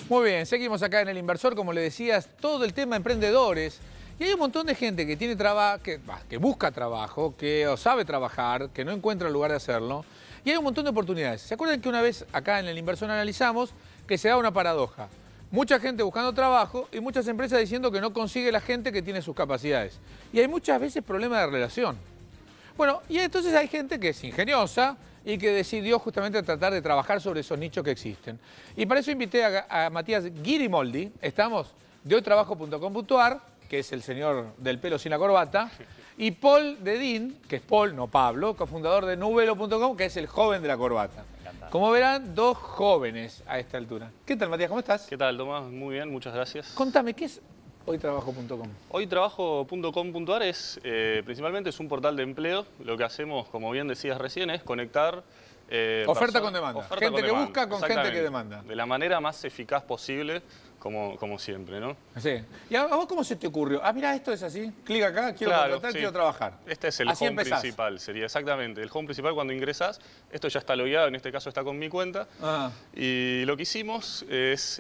Muy bien, seguimos acá en El Inversor, como le decías, todo el tema emprendedores. Y hay un montón de gente que tiene trabajo, que busca trabajo, que sabe trabajar, que no encuentra el lugar de hacerlo. Y hay un montón de oportunidades. ¿Se acuerdan que una vez acá en El Inversor analizamos que se da una paradoja? Mucha gente buscando trabajo y muchas empresas diciendo que no consigue la gente que tiene sus capacidades. Y hay muchas veces problemas de relación. Bueno, y entonces hay gente que es ingeniosa y que decidió justamente tratar de trabajar sobre esos nichos que existen. Y para eso invité a Matías Girimoldi, estamos de hoytrabajo.com.ar, que es el señor del pelo sin la corbata, y Paul Dedín, que es Paul, no Pablo, cofundador de Nubelo.com, que es el joven de la corbata. Como verán, dos jóvenes a esta altura. ¿Qué tal, Matías? ¿Cómo estás? ¿Qué tal, Tomás? Muy bien, muchas gracias. Contame, ¿qué es hoytrabajo.com? Hoytrabajo.com.ar es principalmente es un portal de empleo. Lo que hacemos, como bien decías recién, es conectar oferta con demanda. Oferta Gente con que demanda. busca con gente que demanda. De la manera más eficaz posible, como siempre, ¿no? Sí. ¿Y a vos cómo se te ocurrió? Ah, mira, esto es así. Clic acá, quiero contratar, sí. quiero trabajar. Este es el así home empezás. principal, sería exactamente. El home principal cuando ingresás, esto ya está logueado, en este caso está con mi cuenta. Ah. Y lo que hicimos es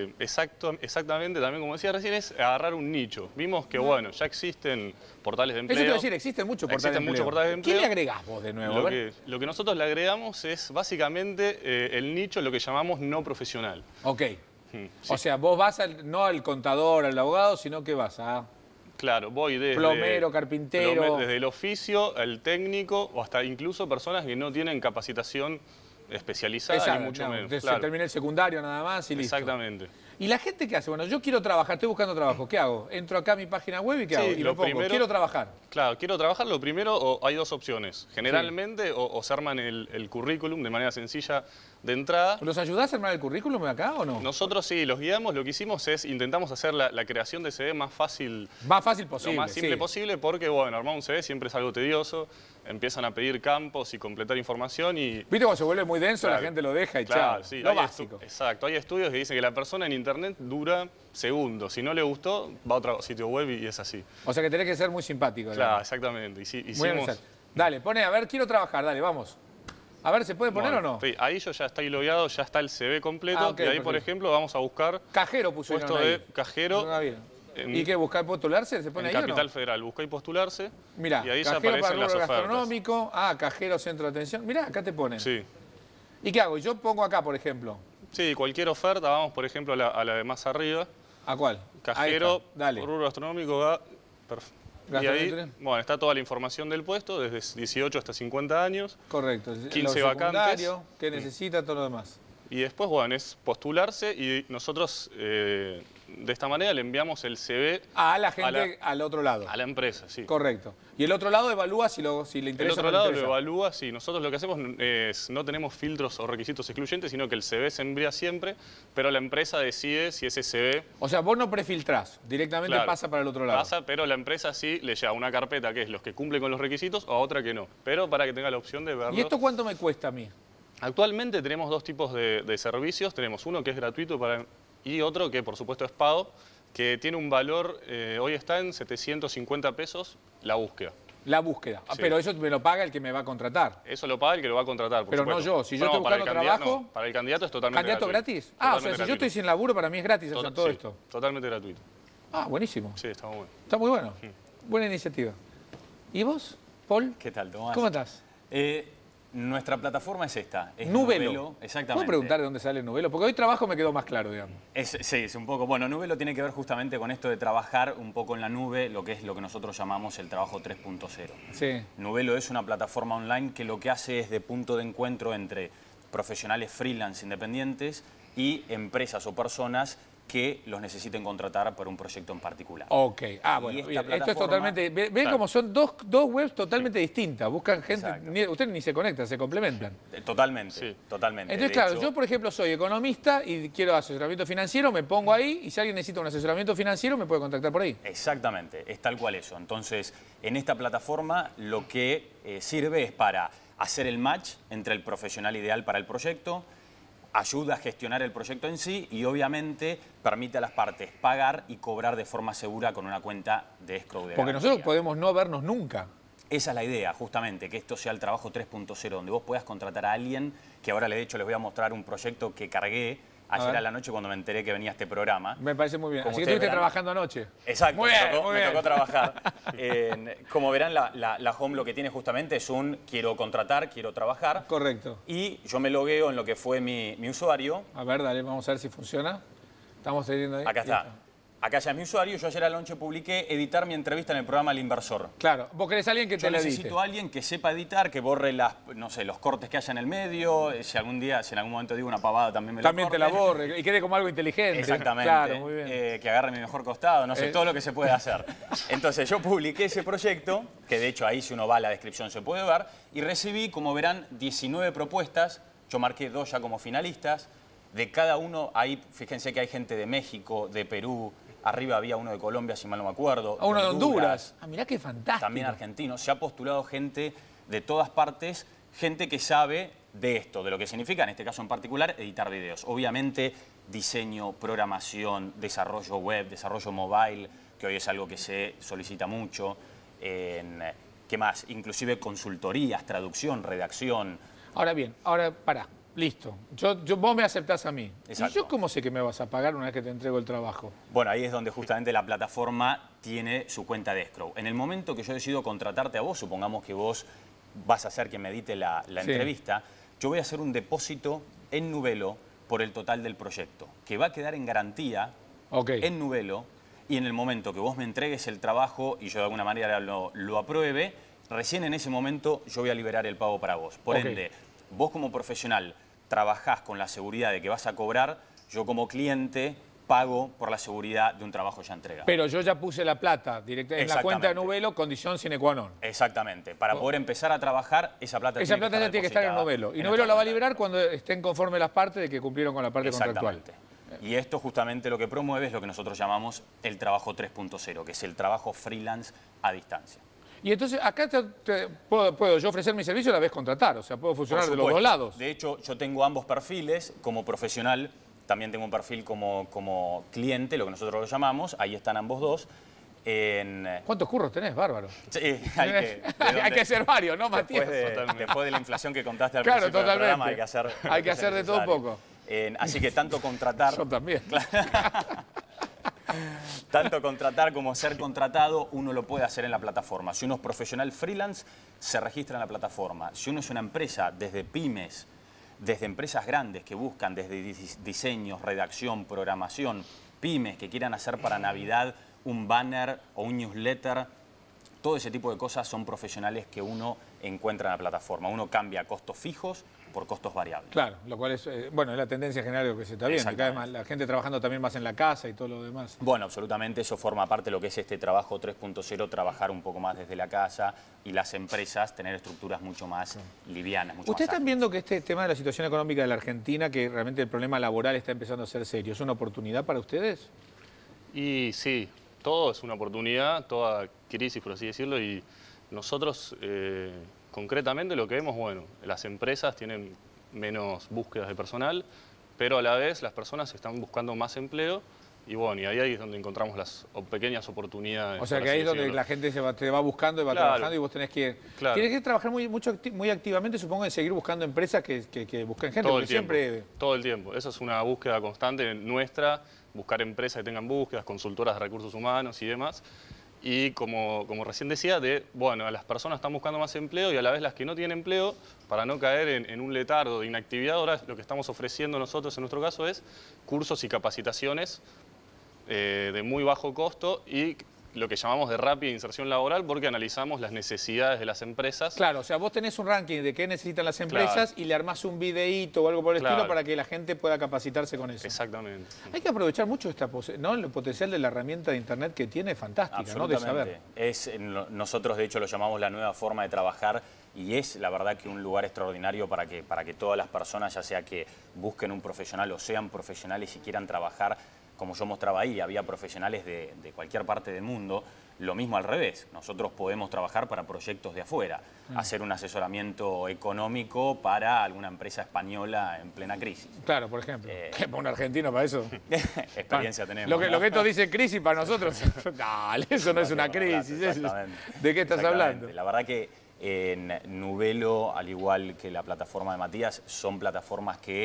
exactamente, también como decía recién, es agarrar un nicho. Vimos que, bueno, ya existen portales de empleo. Eso te iba a decir, existen muchos portales de empleo. ¿Qué le agregás vos de nuevo? Lo que nosotros le agregamos es básicamente el nicho, lo que llamamos no profesional. Ok. Sí. O sea, vos vas no al contador, al abogado, sino que vas a... Claro, voy desde... Plomero, carpintero... Desde el oficio, el técnico, o hasta incluso personas que no tienen capacitación especializada. Exacto, ni mucho menos. Se termina el secundario nada más y listo. Exactamente. ¿Y la gente qué hace? Bueno, yo quiero trabajar, estoy buscando trabajo. ¿Qué hago? Entro acá a mi página web y ¿qué hago? Y lo pongo, primero, quiero trabajar. Claro, quiero trabajar. Lo primero, hay dos opciones. Generalmente, o se arman el currículum de manera sencilla de entrada. ¿Los ayudás a armar el currículum acá o no? Nosotros sí, los guiamos. Lo que hicimos es, intentamos hacer la creación de CV más fácil. Más fácil posible. Lo más simple posible, porque, bueno, armar un CV siempre es algo tedioso. Empiezan a pedir campos y completar información y... ¿Viste cuando se vuelve muy denso, la gente lo deja y chao? Sí, lo básico. Exacto. Hay estudios que dicen que la persona en internet dura segundos. Si no le gustó, va a otro sitio web y es así. O sea que tenés que ser muy simpático. Claro, ¿no? Exactamente. Dale, pone, a ver, quiero trabajar, dale, vamos. A ver, ¿se puede poner o no? Sí, ahí yo ya estoy logueado, ya está el CV completo. Okay, y ahí, por ejemplo, vamos a buscar... Cajero puso puesto de cajero. ¿Y qué? ¿Buscar postularse? ¿Se pone ahí Capital o no? Federal, busca y postularse. Mirá, y ahí ya cajero aparecen para las rubro ofertas. Gastronómico. Ah, cajero centro de atención. Mirá, acá te pone. Sí. ¿Y qué hago? Yo pongo acá, por ejemplo. Sí, cualquier oferta, vamos, por ejemplo, a la de más arriba. ¿A cuál? Cajero, dale. rubro gastronómico, y ahí, bueno, está toda la información del puesto, desde 18 hasta 50 años. Correcto. 15 vacantes. ¿Qué necesita? Todo lo demás. Y después, bueno, es postularse y nosotros de esta manera le enviamos el CV a la gente al otro lado. A la empresa, sí. Correcto. Y el otro lado evalúa si le interesa. El otro lado lo evalúa, sí. Nosotros lo que hacemos es no tenemos filtros o requisitos excluyentes, sino que el CV se envía siempre, pero la empresa decide si ese CV... O sea, vos no prefiltrás, directamente pasa para el otro lado. Pasa, pero la empresa sí le lleva una carpeta que es los que cumplen con los requisitos o a otra que no. Pero para que tenga la opción de verlo. ¿Y esto cuánto me cuesta a mí? Actualmente tenemos dos tipos de servicios. Tenemos uno que es gratuito y otro que por supuesto es pago, que tiene un valor, hoy está en 750 pesos la búsqueda. La búsqueda. Sí. Pero eso me lo paga el que me va a contratar. Eso lo paga el que lo va a contratar, por Pero supuesto. No yo. Si yo estoy buscando trabajo... para el candidato es totalmente gratuito. ¿Candidato gratis? Ah, o sea, si yo estoy sin laburo, para mí es gratis hacer todo esto. Totalmente gratuito. Ah, buenísimo. Sí, está muy bueno. Está muy bueno. Buena iniciativa. ¿Y vos, Paul? ¿Qué tal, Tomás? ¿Cómo estás? Nuestra plataforma es esta. Es Nubelo. Exactamente. ¿Puedo preguntar de dónde sale Nubelo? Porque hoy trabajo me quedó más claro, digamos. Sí, es un poco. Bueno, Nubelo tiene que ver justamente con esto de trabajar un poco en la nube, lo que es lo que nosotros llamamos el trabajo 3.0. Sí. Nubelo es una plataforma online que lo que hace es de punto de encuentro entre profesionales freelance independientes y empresas o personas que los necesiten contratar para un proyecto en particular. Ok. Ah, bueno. Esto es totalmente... Ven como son dos webs totalmente distintas. Buscan gente... Ustedes ni se conectan, se complementan. Totalmente, sí. Totalmente. Entonces, claro, yo, por ejemplo, soy economista y quiero asesoramiento financiero, me pongo ahí y si alguien necesita un asesoramiento financiero, me puede contactar por ahí. Exactamente, es tal cual eso. Entonces, en esta plataforma lo que sirve es para hacer el match entre el profesional ideal para el proyecto, ayuda a gestionar el proyecto en sí y obviamente permite a las partes pagar y cobrar de forma segura con una cuenta de escrow de Porque nosotros podemos no vernos nunca. Esa es la idea, justamente, que esto sea el trabajo 3.0, donde vos puedas contratar a alguien, que ahora de hecho les voy a mostrar un proyecto que cargué ayer a la noche cuando me enteré que venía este programa. Me parece muy bien. Como Así que ustedes estuviste verán, trabajando anoche. Exacto, Muy bien, muy me bien. tocó trabajar. Como verán, la home lo que tiene justamente es un quiero contratar, quiero trabajar. Correcto. Y yo me logueo en lo que fue mi usuario. A ver, dale, vamos a ver si funciona. Estamos teniendo ahí. Acá está. Acá ya es mi usuario. Yo ayer a la noche publiqué editar mi entrevista en el programa El Inversor. Claro, vos querés a alguien que Yo te la necesito edite. a alguien que sepa editar, que borre no sé, los cortes que haya en el medio. Si en algún momento digo una pavada, también me lo También te la corte. borre y quede como algo inteligente. Exactamente. Claro, muy bien. Que agarre mi mejor costado, no sé, todo lo que se puede hacer. Entonces yo publiqué ese proyecto, que de hecho ahí si uno va a la descripción se puede ver, y recibí, como verán, 19 propuestas. Yo marqué 2 ya como finalistas. De cada uno, ahí fíjense que hay gente de México, de Perú, arriba había uno de Colombia, si mal no me acuerdo. A uno de Honduras. Ah, mirá qué fantástico. También argentino. Se ha postulado gente de todas partes, gente que sabe de esto, de lo que significa, en este caso en particular, editar videos. Obviamente, diseño, programación, desarrollo web, desarrollo mobile, que hoy es algo que se solicita mucho. ¿Qué más? Inclusive consultorías, traducción, redacción. Ahora bien, pará. Listo. Vos me aceptás a mí. Exacto. ¿Y yo cómo sé que me vas a pagar una vez que te entrego el trabajo? Bueno, ahí es donde justamente la plataforma tiene su cuenta de escrow. En el momento que yo decido contratarte a vos, supongamos que vos vas a ser quien me edite la entrevista, yo voy a hacer un depósito en Nubelo por el total del proyecto, que va a quedar en garantía en Nubelo, y en el momento que vos me entregues el trabajo y yo de alguna manera lo apruebe, recién en ese momento yo voy a liberar el pago para vos. Por ende, vos como profesional trabajás con la seguridad de que vas a cobrar, yo como cliente pago por la seguridad de un trabajo ya entregado. Pero yo ya puse la plata directa en la cuenta de Nubelo, condición sine qua non. Exactamente. Para poder empezar a trabajar, esa plata ya tiene que estar en Nubelo. Y Nubelo la va a liberar cuando estén conforme las partes de que cumplieron con la parte contractual. Y esto justamente lo que promueve es lo que nosotros llamamos el trabajo 3.0, que es el trabajo freelance a distancia. Y entonces acá puedo yo ofrecer mi servicio y a la vez contratar, o sea, puedo funcionar de los dos lados. De hecho, yo tengo ambos perfiles como profesional, también tengo un perfil como cliente, lo que nosotros lo llamamos, ahí están ambos dos. ¿Cuántos curros tenés, bárbaro? Sí, hay que ser varios, ¿no, Matías? Después de la inflación que contaste al principio del programa, hay que hacer de todo un poco. Así que tanto contratar... Yo también. Tanto contratar como ser contratado, uno lo puede hacer en la plataforma. Si uno es profesional freelance, se registra en la plataforma. Si uno es una empresa, desde pymes, desde empresas grandes que buscan desde diseños, redacción, programación, pymes que quieran hacer para Navidad un banner o un newsletter, todo ese tipo de cosas son profesionales que uno encuentra en la plataforma. Uno cambia costos fijos por costos variables. Claro, lo cual es, bueno, es la tendencia general de lo que se está viendo. Cada vez más la gente trabajando también más en la casa y todo lo demás. Bueno, absolutamente, eso forma parte de lo que es este trabajo 3.0, trabajar un poco más desde la casa y las empresas tener estructuras mucho más livianas, mucho ¿Ustedes más están viendo que este tema de la situación económica de la Argentina, que realmente el problema laboral está empezando a ser serio, es una oportunidad para ustedes? Y sí, todo es una oportunidad, toda crisis, por así decirlo, y nosotros concretamente lo que vemos, bueno, las empresas tienen menos búsquedas de personal, pero a la vez las personas están buscando más empleo y bueno, y ahí es donde encontramos las pequeñas oportunidades. O sea que ahí es donde la gente te va buscando y va trabajando y vos tenés que tienes que trabajar muy activamente, supongo, en seguir buscando empresas que busquen gente. Todo el tiempo, todo el tiempo. Esa es una búsqueda constante nuestra, buscar empresas que tengan búsquedas, consultoras de recursos humanos y demás. Y como recién decía, bueno, a las personas están buscando más empleo y a la vez las que no tienen empleo, para no caer en un letargo de inactividad, ahora lo que estamos ofreciendo nosotros en nuestro caso es cursos y capacitaciones de muy bajo costo y lo que llamamos de rápida inserción laboral porque analizamos las necesidades de las empresas. Claro, o sea, vos tenés un ranking de qué necesitan las empresas y le armás un videíto o algo por el estilo para que la gente pueda capacitarse con eso. Exactamente. Hay que aprovechar mucho ¿no? El potencial de la herramienta de Internet que tiene, fantástica, ¿no? De saber. Nosotros, de hecho, lo llamamos la nueva forma de trabajar y es, la verdad, que un lugar extraordinario para que todas las personas, ya sea que busquen un profesional o sean profesionales y quieran trabajar, como yo mostraba ahí, había profesionales de cualquier parte del mundo, lo mismo al revés. Nosotros podemos trabajar para proyectos de afuera, hacer un asesoramiento económico para alguna empresa española en plena crisis. Claro, por ejemplo. Un argentino para eso. Experiencia tenemos. Lo que esto dice crisis para nosotros, dale, eso no es una crisis. ¿De qué estás hablando? La verdad que en Nubelo, al igual que la plataforma de Matías, son plataformas que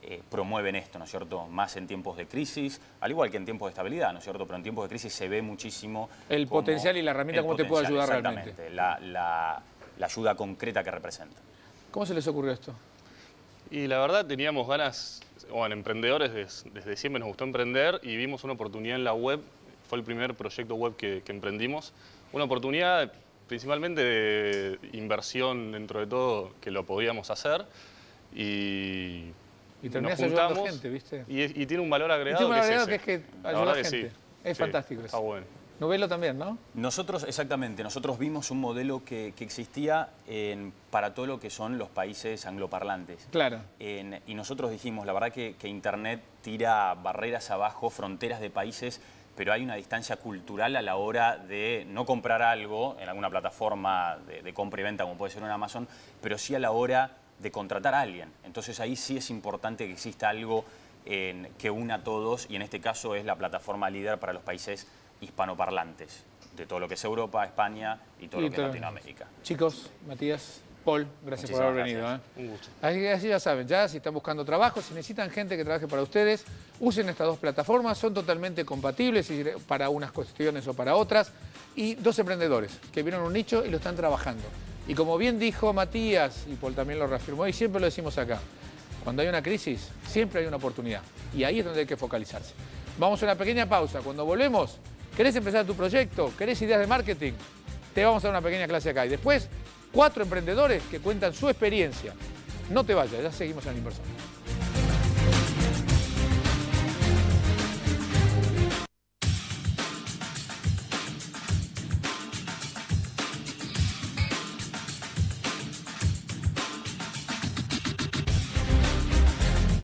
promueven esto, ¿no es cierto? Más en tiempos de crisis, al igual que en tiempos de estabilidad, ¿no es cierto? Pero en tiempos de crisis se ve muchísimo el potencial y la herramienta, cómo te puede ayudar realmente. Exactamente, la ayuda concreta que representa. ¿Cómo se les ocurrió esto? Y la verdad teníamos ganas, bueno, emprendedores desde siempre nos gustó emprender y vimos una oportunidad en la web, fue el primer proyecto web que emprendimos, una oportunidad principalmente de inversión dentro de todo que lo podíamos hacer y terminás nos juntamos, ayudando gente, ¿viste? Y tiene un valor agregado, tiene un valor que agregado es que es que ayuda a gente. Sí, es fantástico eso. Está bueno. Novelo también, ¿no? Nosotros, exactamente, nosotros vimos un modelo que existía para todo lo que son los países angloparlantes. Claro. Y nosotros dijimos, la verdad que Internet tira barreras abajo, fronteras de países, pero hay una distancia cultural a la hora de no comprar algo en alguna plataforma de compra y venta como puede ser un Amazon, pero sí a la hora de contratar a alguien. Entonces ahí sí es importante que exista algo que una a todos, y en este caso es la plataforma líder para los países hispanoparlantes, de todo lo que es Europa, España y todo lo que es Latinoamérica. Chicos, Matías, Paul, gracias por haber venido. Un gusto. Así ya saben, ya si están buscando trabajo, si necesitan gente que trabaje para ustedes, usen estas dos plataformas, son totalmente compatibles para unas cuestiones o para otras, y dos emprendedores que vieron un nicho y lo están trabajando. Y como bien dijo Matías, y Paul también lo reafirmó, y siempre lo decimos acá, cuando hay una crisis, siempre hay una oportunidad, y ahí es donde hay que focalizarse. Vamos a una pequeña pausa, cuando volvemos, ¿querés empezar tu proyecto? ¿Querés ideas de marketing? Te vamos a dar una pequeña clase acá, y después 4 emprendedores que cuentan su experiencia. No te vayas, ya seguimos en El Inversor.